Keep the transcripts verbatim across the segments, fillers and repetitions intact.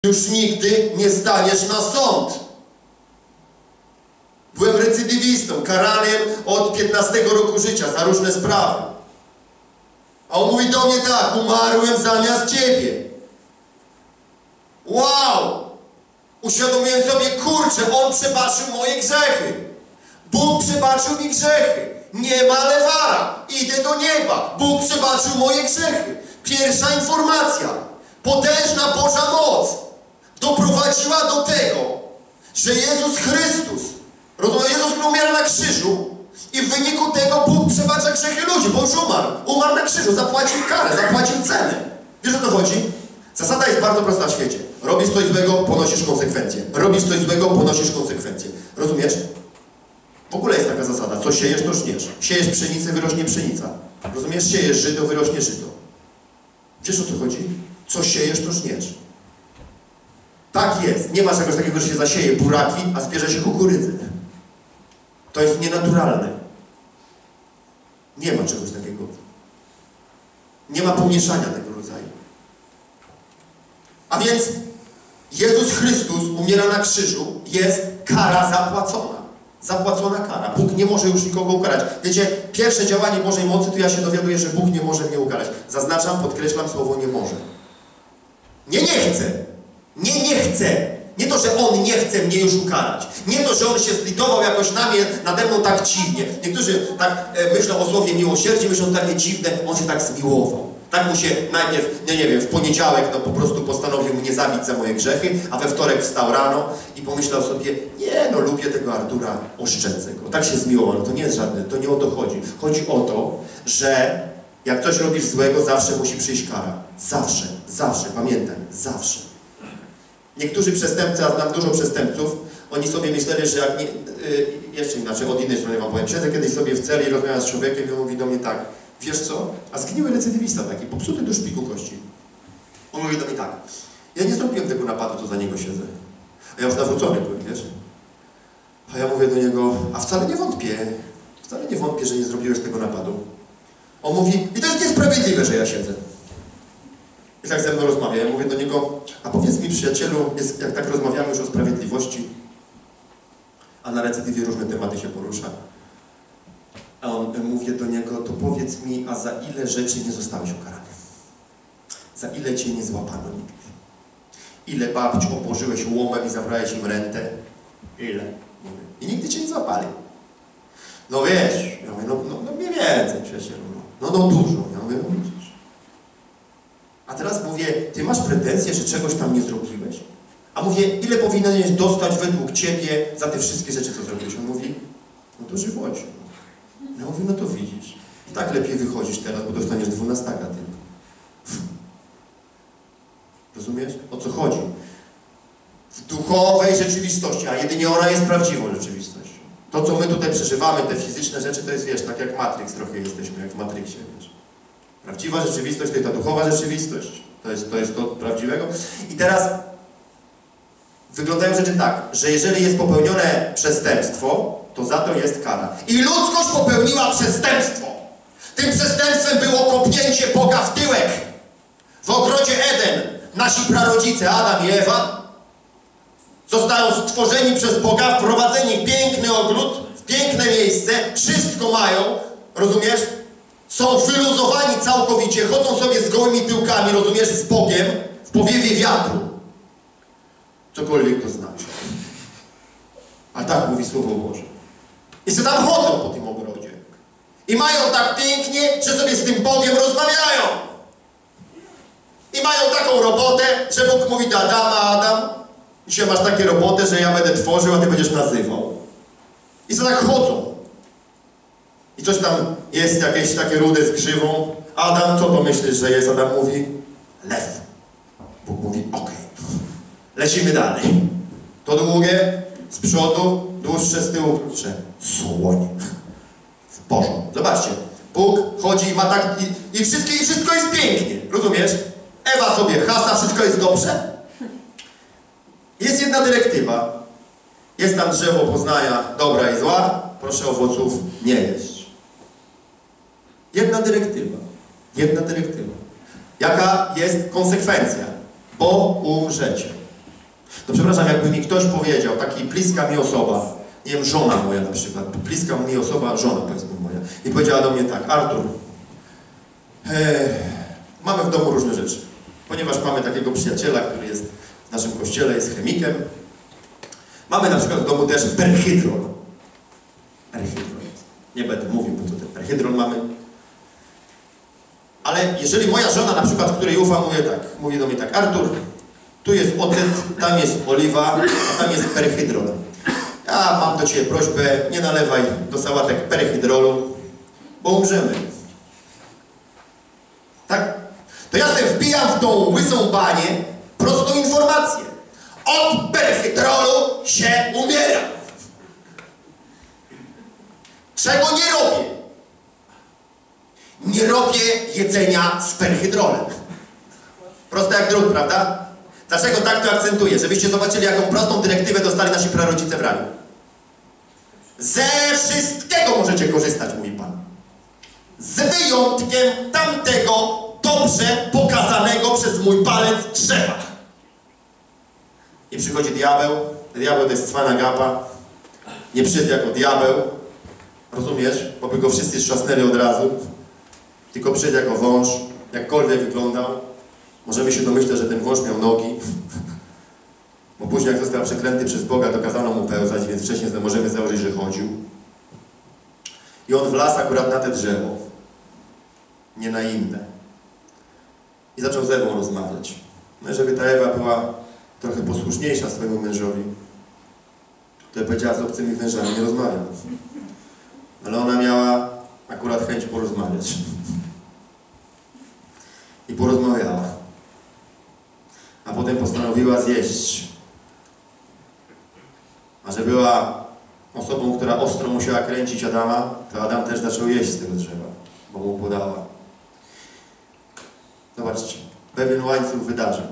już nigdy nie staniesz na sąd. Byłem recydywistą, karanym od piętnastego roku życia za różne sprawy. A on mówi do mnie tak: umarłem zamiast ciebie. Wow! Uświadomiłem sobie, kurczę, on przebaczył moje grzechy. Bóg przebaczył mi grzechy. Nie ma lewara. Idę do nieba. Bóg przebaczył moje grzechy. Pierwsza informacja. Potężna Boża moc doprowadziła do tego, że Jezus Chrystus, rozumiem, Jezus umiera na krzyżu i w wyniku tego Bóg przebacza grzechy ludzi, bo już umarł. Umarł na krzyżu, zapłacił karę, zapłacił cenę. Wiesz, o co chodzi? Zasada jest bardzo prosta w świecie. Robisz coś złego, ponosisz konsekwencje. Robisz coś złego, ponosisz konsekwencje. Rozumiesz? W ogóle jest taka zasada. Co siejesz, to żniesz. Siejesz pszenicę, wyrośnie pszenica. Rozumiesz? Siejesz żyto, wyrośnie żyto. Wiesz, o co chodzi? Co siejesz, to żniesz. Tak jest. Nie ma czegoś takiego, że się zasieje buraki, a zbierze się kukurydzy. To jest nienaturalne. Nie ma czegoś takiego. Nie ma pomieszania tego rodzaju. A więc Jezus Chrystus umiera na krzyżu, jest kara zapłacona. Zapłacona kara. Bóg nie może już nikogo ukarać. Wiecie, pierwsze działanie Bożej mocy, to ja się dowiaduję, że Bóg nie może mnie ukarać. Zaznaczam, podkreślam słowo nie może. Nie, nie chce. Nie, nie chce. Nie to, że On nie chce mnie już ukarać. Nie to, że On się zlitował jakoś na mnie, nade mną tak dziwnie. Niektórzy tak e, myślą o słowie miłosierdzie, myślą takie dziwne, On się tak zmiłował. Tak mu się najpierw, nie, nie wiem, w poniedziałek no po prostu postanowił mnie zabić za moje grzechy, a we wtorek wstał rano i pomyślał sobie, nie no, lubię tego Artura, oszczędzę go. Tak się zmiłował. No to nie jest żadne, to nie o to chodzi. Chodzi o to, że jak coś robisz złego, zawsze musi przyjść kara. Zawsze, zawsze, pamiętaj, zawsze. Niektórzy przestępcy, a znam dużo przestępców, oni sobie myśleli, że jak nie, yy, jeszcze inaczej, od innej strony wam powiem, siedzę kiedyś sobie w celi i rozmawiam z człowiekiem i on mówi do mnie tak: wiesz co? A zgniły recydywista taki, popsuty do szpiku kości. On mówi do mnie tak: ja nie zrobiłem tego napadu, to za niego siedzę. A ja już nawrócony byłem, wiesz? A ja mówię do niego: a wcale nie wątpię, wcale nie wątpię, że nie zrobiłeś tego napadu. On mówi: i to jest niesprawiedliwe, że ja siedzę. I tak ze mną rozmawia. Ja mówię do niego: a powiedz mi, przyjacielu, jest, jak tak rozmawiamy już o sprawiedliwości, a na recydywie różne tematy się porusza. A on, mówię do niego: to powiedz mi, a za ile rzeczy nie zostałeś ukarany? Za ile cię nie złapano nigdy? Ile babci obłożyłeś łomem i zabrałeś im rentę? Ile? Mówię. I nigdy cię nie złapali. No wiesz, ja mówię, no, no, no mniej więcej, przyjacielu. No, no, no dużo. Ja mówię, no widzisz. A teraz mówię: ty masz pretensje, że czegoś tam nie zrobiłeś? A mówię: ile powinieneś dostać według ciebie za te wszystkie rzeczy, co zrobiłeś? On mówi: no to żywocie. Ja mówię: no to widzisz. I tak lepiej wychodzisz teraz, bo dostaniesz dwunastaka tylko. Rozumiesz? O co chodzi? W duchowej rzeczywistości, a jedynie ona jest prawdziwą rzeczywistością. To, co my tutaj przeżywamy, te fizyczne rzeczy, to jest, wiesz, tak jak Matrix trochę jesteśmy, jak w Matrixie, wiesz. Prawdziwa rzeczywistość to jest ta duchowa rzeczywistość. To jest to, jest to prawdziwego. I teraz wyglądają rzeczy tak, że jeżeli jest popełnione przestępstwo, to za to jest kara. I ludzkość popełniła przestępstwo. Tym przestępstwem było kopnięcie Boga w tyłek. W ogrodzie Eden nasi prarodzice Adam i Ewa zostają stworzeni przez Boga, wprowadzeni w piękny ogród, w piękne miejsce, wszystko mają, rozumiesz? Są wyluzowani całkowicie, chodzą sobie z gołymi tyłkami, rozumiesz, z Bogiem, w powiewie wiatru. Cokolwiek to znaczy. A tak mówi Słowo Boże. I sobie tam chodzą po tym ogrodzie. I mają tak pięknie, że sobie z tym Bogiem rozmawiają. I mają taką robotę, że Bóg mówi do Adama: Adam, dzisiaj masz takie robotę, że ja będę tworzył, a ty będziesz nazywał. I sobie tak chodzą. I coś tam jest, jakieś takie rude z grzywą. Adam, co to myślisz, że jest? Adam mówi: lew. Bóg mówi: okej. Okay. Lecimy dalej. To długie, z przodu, dłuższe, z tyłu, krótsze. Słoń. W porządku. Zobaczcie. Bóg chodzi i ma tak... I, i, wszystkie, I wszystko jest pięknie. Rozumiesz? Ewa sobie hasa, wszystko jest dobrze. Jest jedna dyrektywa. Jest tam drzewo poznania dobra i zła. Proszę owoców nie jeść. Jedna dyrektywa. Jedna dyrektywa. Jaka jest konsekwencja? Bo umrzecie. To przepraszam, jakby mi ktoś powiedział, taki bliska mi osoba, nie wiem, żona moja na przykład, bliska mi osoba, żona powiedzmy moja, i powiedziała do mnie tak: Artur, e, mamy w domu różne rzeczy, ponieważ mamy takiego przyjaciela, który jest w naszym kościele, jest chemikiem. Mamy na przykład w domu też perhydron. Perhydron. Nie będę mówił, bo to ten perhydron mamy. Ale jeżeli moja żona, na przykład, której ufam, mówi tak, mówi do mnie tak: Artur, tu jest ocet, tam jest oliwa, a tam jest perhydron. Ja mam do Ciebie prośbę, nie nalewaj do sałatek perhydrolu, bo umrzemy. Tak? To ja sobie wbijam w tą łysą banię prostą informację. Od perhydrolu się umiera. Czego nie robię? Nie robię jedzenia z perhydrolem. Proste jak drut, prawda? Dlaczego tak to akcentuję? Żebyście zobaczyli, jaką prostą dyrektywę dostali nasi prarodzice w raju. Ze wszystkiego możecie korzystać, mówi Pan. Z wyjątkiem tamtego dobrze pokazanego przez mój palec drzewa. I przychodzi diabeł. Diabeł to jest cwana gapa. Nie przyszedł jako diabeł. Rozumiesz? Bo by go wszyscy strzasnęli od razu. Tylko przyszedł jako wąż. Jakkolwiek wyglądał. Możemy się domyśleć, że ten wąż miał nogi. Bo później jak został przeklęty przez Boga, to kazano mu pełzać, więc wcześniej możemy założyć, że chodził. I on wlazł akurat na te drzewo. Nie na inne. I zaczął z Ewą rozmawiać. No i żeby ta Ewa była trochę posłuszniejsza swojemu mężowi, to ja powiedziała: z obcymi wężami nie rozmawiam. Ale ona miała akurat chęć porozmawiać. I porozmawiała. A potem postanowiła zjeść. A że była osobą, która ostro musiała kręcić Adama, to Adam też zaczął jeść z tego drzewa, bo mu podała. Zobaczcie, pewien łańcuch wydarzeń,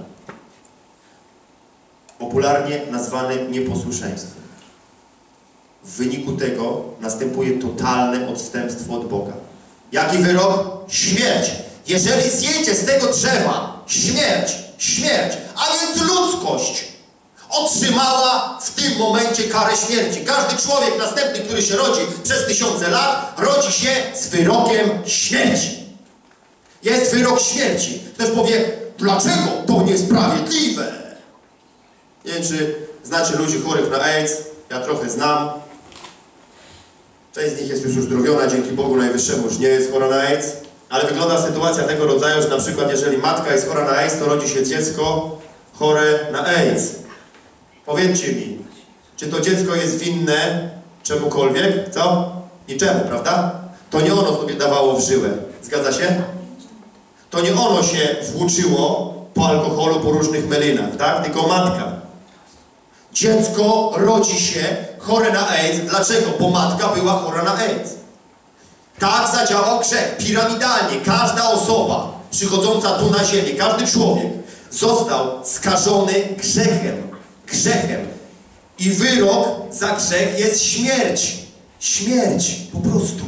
popularnie nazwany nieposłuszeństwem. W wyniku tego następuje totalne odstępstwo od Boga. Jaki wyrok? Śmierć. Jeżeli zjecie z tego drzewa, śmierć, śmierć, a więc ludzkość otrzymała w tym momencie karę śmierci. Każdy człowiek następny, który się rodzi przez tysiące lat, rodzi się z wyrokiem śmierci. Jest wyrok śmierci. Ktoś powie: dlaczego to niesprawiedliwe? Nie wiem, czy znacie ludzi chorych na AIDS. Ja trochę znam. Część z nich jest już uzdrowiona, dzięki Bogu Najwyższemu już nie jest chora na AIDS. Ale wygląda sytuacja tego rodzaju, że na przykład jeżeli matka jest chora na AIDS, to rodzi się dziecko chore na AIDS. Powiedzcie mi, czy to dziecko jest winne czemukolwiek? Co? Niczemu, prawda? To nie ono sobie dawało w żyłę. Zgadza się? To nie ono się włóczyło po alkoholu, po różnych melinach, tak? Tylko matka. Dziecko rodzi się chore na AIDS. Dlaczego? Bo matka była chora na AIDS. Tak zadziałał grzech. Piramidalnie. Każda osoba przychodząca tu na ziemię, każdy człowiek został skażony grzechem. Grzechem. I wyrok za grzech jest śmierć. Śmierć. Po prostu.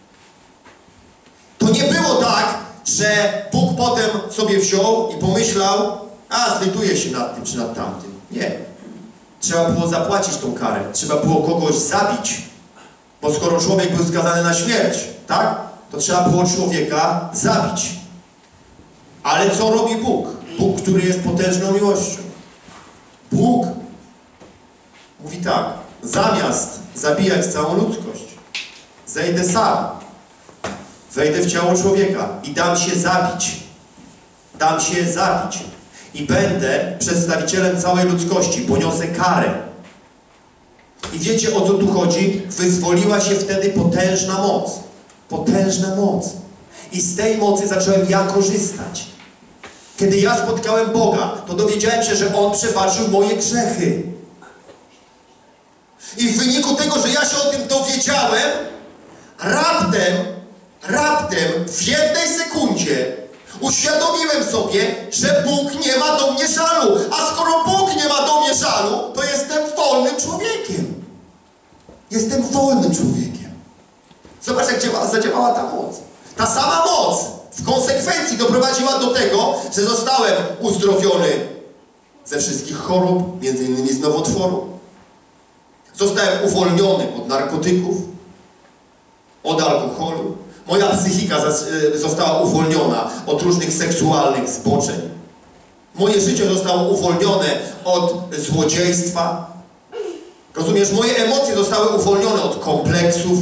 To nie było tak, że Bóg potem sobie wziął i pomyślał: a zlituje się nad tym czy nad tamtym. Nie. Trzeba było zapłacić tą karę. Trzeba było kogoś zabić. Bo skoro człowiek był skazany na śmierć, tak? To trzeba było człowieka zabić. Ale co robi Bóg? Bóg, który jest potężną miłością. Bóg mówi tak: zamiast zabijać całą ludzkość, zejdę sam, wejdę w ciało człowieka i dam się zabić. Dam się zabić. I będę przedstawicielem całej ludzkości. Poniosę karę. I wiecie, o co tu chodzi? Wyzwoliła się wtedy potężna moc. Potężna moc. I z tej mocy zacząłem ja korzystać. Kiedy ja spotkałem Boga, to dowiedziałem się, że On przebaczył moje grzechy. I w wyniku tego, że ja się o tym dowiedziałem, raptem, raptem, w jednej sekundzie uświadomiłem sobie, że Bóg nie ma do mnie żalu. A skoro Bóg nie ma do mnie żalu, to jestem wolnym człowiekiem. Jestem wolnym człowiekiem. Zobacz, jak działa, zadziałała ta moc. Ta sama moc w konsekwencji doprowadziła do tego, że zostałem uzdrowiony ze wszystkich chorób, między innymi z nowotworu. Zostałem uwolniony od narkotyków, od alkoholu. Moja psychika została uwolniona od różnych seksualnych zboczeń. Moje życie zostało uwolnione od złodziejstwa. Rozumiesz? Moje emocje zostały uwolnione od kompleksów.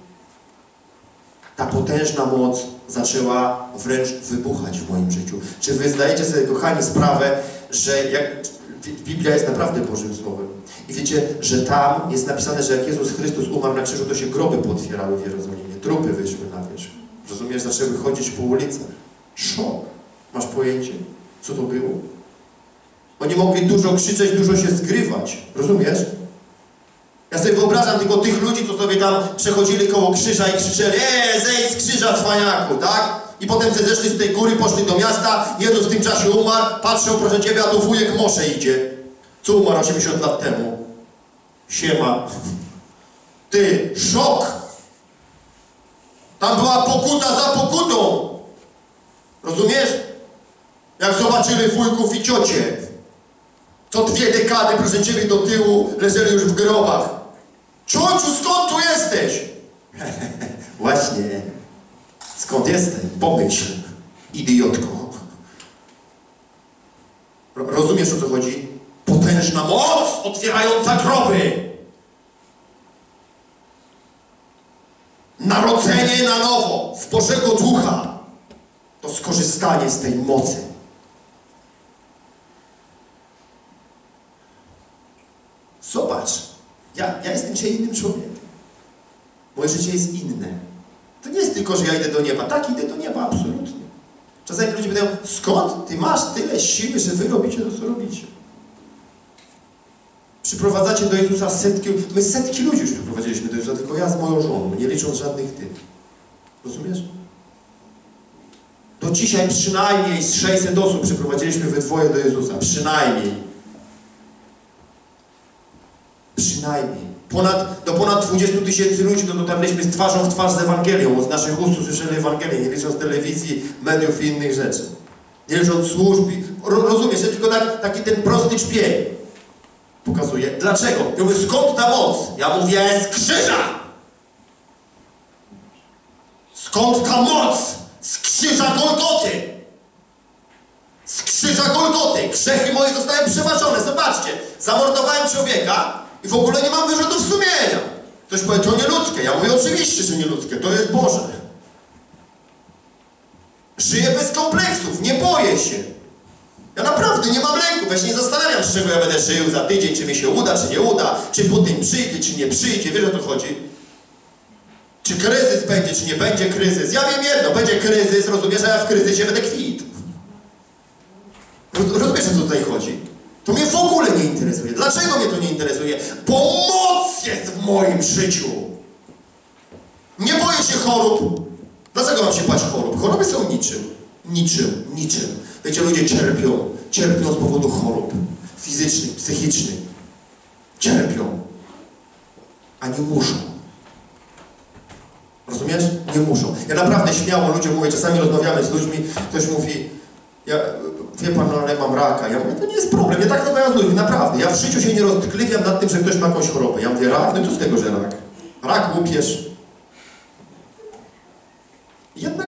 Ta potężna moc zaczęła wręcz wybuchać w moim życiu. Czy wy zdajecie sobie, kochani, sprawę, że jak Biblia jest naprawdę Bożym Słowem. I wiecie, że tam jest napisane, że jak Jezus Chrystus umarł na krzyżu, to się groby pootwierały w Jerozolimie. Trupy wyszły na wierzch. Rozumiesz? Zaczęły chodzić po ulicach. Szok. Masz pojęcie, co to było? Oni mogli dużo krzyczeć, dużo się zgrywać. Rozumiesz? Ja sobie wyobrażam tylko tych ludzi, co sobie tam przechodzili koło krzyża i krzyczeli: eee, zejdź z krzyża, cwaniaku, tak? I potem się zeszli z tej góry, poszli do miasta, Jezus w tym czasie umarł, patrzą, proszę Ciebie, a tu wujek Mosze idzie. Co umarł osiemdziesiąt lat temu? Siema. Ty, szok! Tam była pokuta za pokutą. Rozumiesz? Jak zobaczyli wujków i ciocie, co dwie dekady, proszę Ciebie, do tyłu leżeli już w grobach. Ciociu, skąd tu jesteś? Właśnie. Skąd jestem? Pomyśl, idiotko. Rozumiesz, o co chodzi? Potężna moc otwierająca groby. Narodzenie na nowo z Bożego Ducha to skorzystanie z tej mocy. Zobacz, ja, ja jestem dzisiaj innym człowiekiem. Moje życie jest inne. To nie jest tylko, że ja idę do nieba. Tak, idę do nieba, absolutnie. Czasami ludzie pytają, skąd ty masz tyle siły, że wy robicie to, co robicie? Przyprowadzacie do Jezusa setki, my setki ludzi już przyprowadziliśmy do Jezusa, tylko ja z moją żoną, nie licząc żadnych tych. Rozumiesz? Do dzisiaj przynajmniej z sześćset osób przyprowadziliśmy we dwoje do Jezusa. Przynajmniej. Przynajmniej. Ponad, do ponad dwudziestu tysięcy ludzi to dotarliśmy z twarzą w twarz z Ewangelią. Z naszych ust usłyszeli Ewangelię, nie licząc telewizji, mediów i innych rzeczy. Nie licząc służb. Ro, rozumiesz, ja tylko tak, taki ten prosty czpień pokazuje. Dlaczego? Ja mówię, skąd ta moc? Ja mówię, z krzyża! Skąd ta moc? Z krzyża Golgoty! Z krzyża Golgoty! Grzechy moje zostały przebaczone. Zobaczcie, zamordowałem człowieka i w ogóle nie mam wyrzutów sumienia. Ktoś powie, to nieludzkie. Ja mówię, oczywiście, że nieludzkie. To jest Boże. Żyję bez kompleksów. Nie boję się. Ja naprawdę nie mam lęku. Ja się nie zastanawiam, z czego ja będę żył za tydzień, czy mi się uda, czy nie uda, czy Putin przyjdzie, czy nie przyjdzie. Wiesz, o co chodzi? Czy kryzys będzie, czy nie będzie kryzys. Ja wiem jedno, będzie kryzys, rozumiesz, a ja w kryzysie będę kwit. Rozumiesz, o co tutaj chodzi? To mnie w ogóle nie interesuje. Dlaczego mnie to nie interesuje? Bo moc jest w moim życiu. Nie boję się chorób. Dlaczego mam się bać chorób? Choroby są niczym. Niczym, niczym. Wiecie, ludzie cierpią. Cierpią z powodu chorób fizycznych, psychicznych. Cierpią. A nie muszą. Rozumiesz? Nie muszą. Ja naprawdę śmiało ludziom mówię, czasami rozmawiamy z ludźmi, ktoś mówi, ja, wie pan, no, ale mam raka. Ja mówię, to nie jest problem. Ja tak rozmawiam z ludźmi, naprawdę. Ja w życiu się nie roztkliwiam nad tym, że ktoś ma jakąś chorobę. Ja mówię, rak? No i co z tego, że rak? Rak, łupież. Jednak